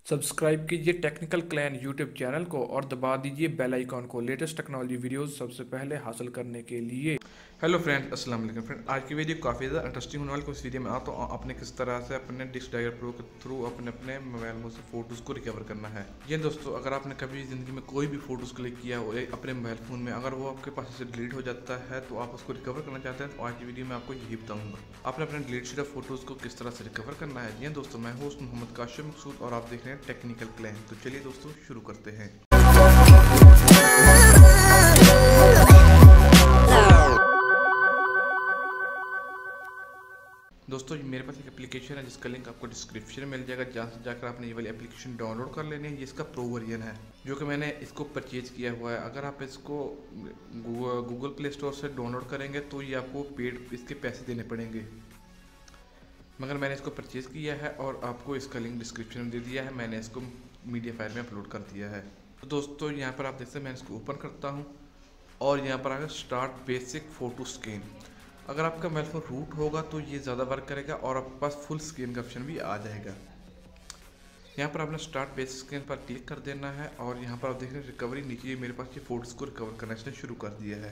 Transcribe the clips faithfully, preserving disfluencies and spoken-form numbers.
Subscribe कीजिए technical clan YouTube channel को और दबा दीजिए बेल आइकॉन को लेटेस्ट टेक्नोलॉजी वीडियोस सबसे पहले हासिल करने के लिए। हेलो फ्रेंड्स, अस्सलाम वालेकुम फ्रेंड। आज की वीडियो काफ़ी ज़्यादा इंटरेस्टिंग होने वाली है। इस वीडियो में आता हूँ आपने किस तरह से अपने डिस्क ड्राइवर प्रो के थ्रू अपने अपने मोबाइल में से फ़ोटोज़ को रिकवर करना है। ये दोस्तों, अगर आपने कभी ज़िंदगी में कोई भी फ़ोटोज़ क्लिक किया हो अपने मोबाइल फ़ोन में, अगर वो आपके पास से डिलीट हो जाता है तो आप उसको रिकवर करना चाहते हैं, तो आज की वीडियो में आपको यही बताऊँगा आपने अपने डिलीट शुदा फ़ोटोज़ को किस तरह से रिकवर करना है। जी दोस्तों, मैं होस्ट मोहम्मद काशिम मकसूद और आप देख रहे हैं टेक्निकल क्लैन। तो चलिए दोस्तों शुरू करते हैं। दोस्तों, मेरे पास एक एप्लीकेशन है जिसका लिंक आपको डिस्क्रिप्शन में मिल जाएगा, जहाँ से जाकर आपने ये वाली एप्लीकेशन डाउनलोड कर लेनी है। ये इसका प्रो वर्जन है जो कि मैंने इसको परचेज किया हुआ है। अगर आप इसको गूगल प्ले स्टोर से डाउनलोड करेंगे तो ये आपको पेड इसके पैसे देने पड़ेंगे, मगर मैंने इसको परचेज़ किया है और आपको इसका लिंक डिस्क्रिप्शन में दे दिया है। मैंने इसको मीडिया फाइल में अपलोड कर दिया है। तो दोस्तों, यहाँ पर आप देख सकते हैं, मैं इसको ओपन करता हूँ और यहाँ पर आएगा स्टार्ट बेसिक फ़ोटो स्कैन। अगर आपका मोबाइल फ़ोन रूट होगा तो ये ज़्यादा वर्क करेगा और आपके पास फुल स्क्रीन का ऑप्शन भी आ जाएगा। यहाँ पर आपने स्टार्ट बेसिक स्कैन पर क्लिक कर देना है और यहाँ पर आप देख रहे हैं रिकवरी नीचे मेरे पास ये फ़ोटोज़ को रिकवर करना इसने शुरू कर दिया है।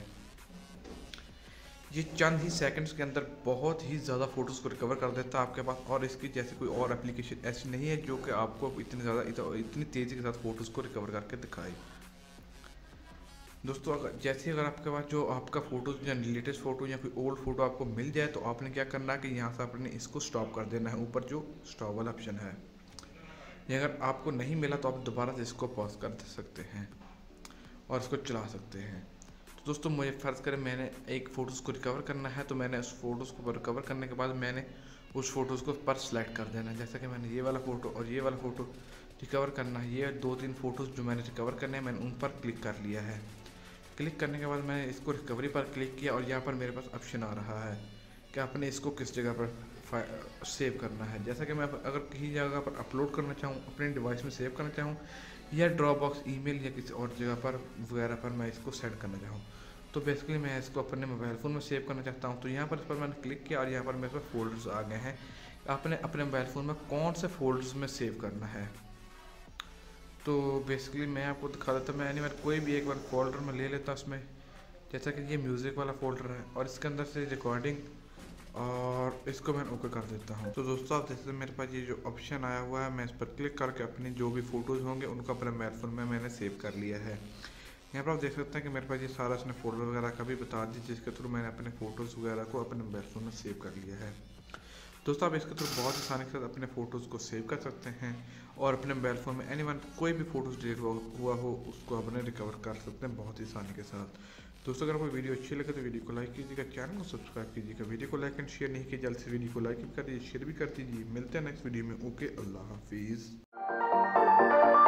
ये चंद ही सेकंड्स के अंदर बहुत ही ज़्यादा फ़ोटोज़ को रिकवर कर देता है आपके पास, और इसकी जैसे कोई और एप्लीकेशन ऐसी नहीं है जो कि आपको इतनी ज़्यादा इतनी तेज़ी के साथ फ़ोटोज़ को रिकवर करके दिखाए। दोस्तों, अगर जैसे अगर आपके पास जो आपका फ़ोटोज़ या लेटेस्ट फ़ोटो या कोई ओल्ड फ़ोटो आपको मिल जाए तो आपने क्या करना है कि यहाँ से आपने इसको स्टॉप कर देना है। ऊपर जो स्टॉप वाला ऑप्शन है, ये अगर आपको नहीं मिला तो आप दोबारा से इसको पॉज कर सकते हैं और इसको चला सकते हैं। तो दोस्तों, मुझे फ़र्ज़ करें मैंने एक फ़ोटोज़ को रिकवर करना है, तो मैंने उस फ़ोटोज़ को रिकवर करने के बाद मैंने उस फ़ोटोज़ को पर सेलेक्ट कर देना है। जैसा कि मैंने ये वाला फ़ोटो और ये वाला फ़ोटो रिकवर करना है, ये दो तीन फ़ोटोज़ जो मैंने रिकवर करने हैं मैंने उन पर क्लिक कर लिया है। क्लिक करने के बाद मैंने इसको रिकवरी पर क्लिक किया और यहाँ पर मेरे पास ऑप्शन आ रहा है कि आपने इसको किस जगह पर सेव करना है। जैसा कि मैं अगर किसी जगह पर अपलोड करना चाहूँ, अपने डिवाइस में सेव करना चाहूँ, या ड्रॉप बॉक्स ईमेल या किसी और जगह पर वगैरह पर मैं इसको सेंड करना चाहूँ, तो बेसिकली मैं इसको अपने मोबाइल फ़ोन में सेव करना चाहता हूँ। तो यहाँ पर इस पर मैंने क्लिक किया और यहाँ पर मेरे पास फ़ोल्डर्स आ गए हैं। आपने अपने मोबाइल फ़ोन में कौन से फ़ोल्डर्स में सेव करना है, तो बेसिकली मैं आपको दिखा देता हूँ। मैं एनी बार कोई भी एक बार फोल्डर में ले लेता हूँ उसमें, जैसा कि ये म्यूज़िक वाला फोल्डर है और इसके अंदर से रिकॉर्डिंग, और इसको मैं ओके कर देता हूँ। तो दोस्तों, आप जैसे मेरे पास ये जो ऑप्शन आया हुआ है, मैं इस पर क्लिक करके अपनी जो भी फ़ोटोज़ होंगे उनको अपने मोबाइल फ़ोन में मैंने सेव कर लिया है। यहाँ पर आप देख सकते हैं कि मेरे पास ये सारा इसने फोल्डर वगैरह का भी बता दी, जिसके थ्रू मैंने अपने फ़ोटोज़ वगैरह को अपने मोबाइल फ़ोन में सेव कर लिया है। दोस्तों, आप इसके थ्रू बहुत आसानी के साथ अपने फ़ोटोज़ को सेव कर सकते हैं और अपने मोबाइल फ़ोन में एनी वन कोई भी फ़ोटोज़ डिलीट हुआ हो उसको अपने रिकवर कर सकते हैं बहुत ही आसानी के साथ। दोस्तों, अगर आपको वीडियो अच्छी लगे तो वीडियो को लाइक कीजिएगा, चैनल को सब्सक्राइब कीजिएगा, वीडियो को लाइक एंड शेयर नहीं किया जल्द से वीडियो को लाइक भी कर दीजिए, शेयर भी कर दीजिए। मिलते हैं नेक्स्ट वीडियो में। ओके, अल्लाह हाफिज़।